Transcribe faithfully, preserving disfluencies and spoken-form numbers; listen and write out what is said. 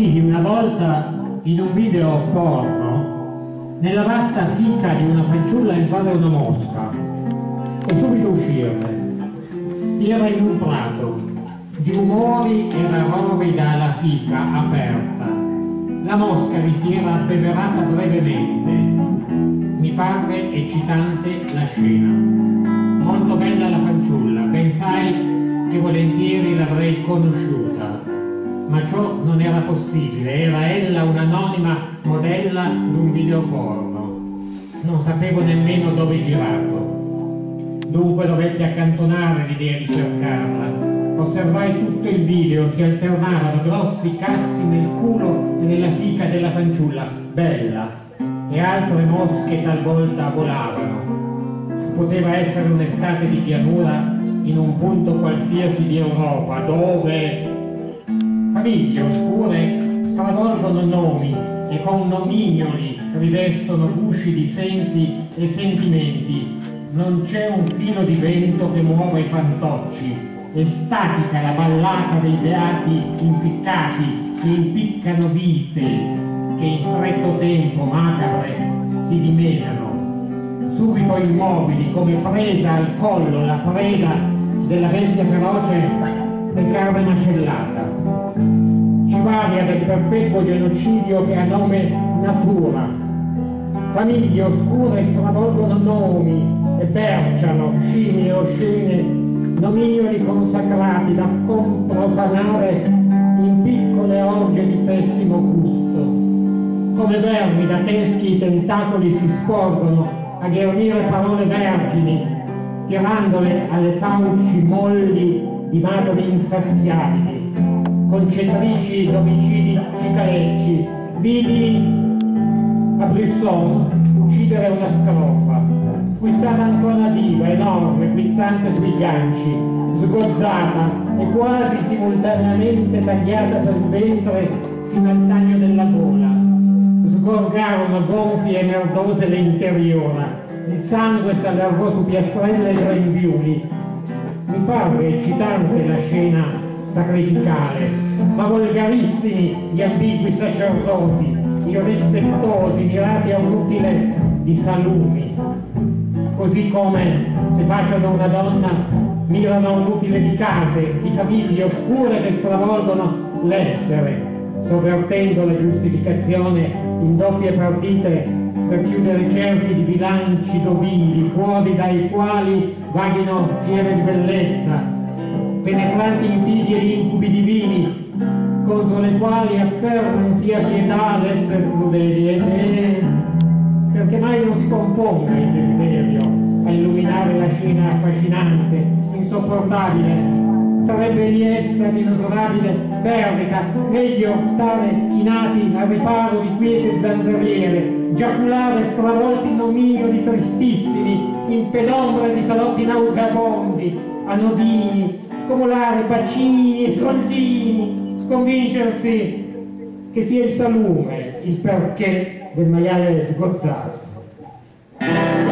vidi una volta in un video porno nella vasta fica di una fanciulla entrare una mosca e subito uscirne. Si era in un prato di rumori e errori dalla fica aperta. La mosca vi si era abbeverata brevemente. Mi parve eccitante la scena. Molto bella la fanciulla, pensai che volentieri l'avrei conosciuta, ma ciò non era possibile, era ella un'anonima modella di un video porno. Non sapevo nemmeno dove girato. Dunque dovetti accantonare l'idea di cercarla. Osservai tutto il video, si alternavano grossi cazzi nel culo e nella fica della fanciulla, bella, e altre mosche talvolta volavano. Poteva essere un'estate di pianura in un punto qualsiasi di Europa, dove famiglie oscure stravolgono nomi e con nomignoli rivestono gusci di sensi e sentimenti. Non c'è un filo di vento che muova i fantocci. È statica la ballata dei beati impiccati che impiccano vite che in stretto tempo macabre si dimenano. Subito immobili, come presa al collo la preda della bestia feroce e carne macellata. Civaria del perpetuo genocidio che ha nome natura. Famiglie oscure stravolgono nomi e berciano scimmie oscene, nomignoli consacrati da comprofanare in piccole orge di pessimo gusto. Come vermi da teschi i tentacoli si sporgono a ghermire parole vergini, tirandole alle fauci molli di madri insaziabili, concentrici domicili cicalecci. Vidi a Brisson uccidere una scrofa, guizzata ancora viva, enorme, guizzante sui ganci, sgozzata e quasi simultaneamente tagliata per il ventre fino al taglio della gola. Sgorgarono gonfie e merdose le interiora, il sangue s'allargò su piastrelle e grembiuli. Mi parve eccitante la scena sacrificale, ma volgarissimi gli ambigui sacerdoti, irrispettosi, mirati a un utile di salumi. Così come se baciano una donna, mirano a un utile di case, di famiglie oscure che stravolgono l'essere, sovvertendo la giustificazione in doppie partite per chiudere cerchi di bilanci dovili, fuori dai quali vaghino fiere di bellezza, penetranti insidie di incubi divini, contro le quali afferma non sia pietà l'essere crudeli, e perché mai non si componga il desiderio a illuminare la scena affascinante, insopportabile. Sarebbe di essere inesorabile perdita, meglio stare chinati al riparo di quiete zanzariere, giaculare stravolti nomignoli tristissimi, in penombre di salotti nauseabondi, anodini, cumulare bacini e soldini, convincersi che sia il salume il perché del maiale sgozzato.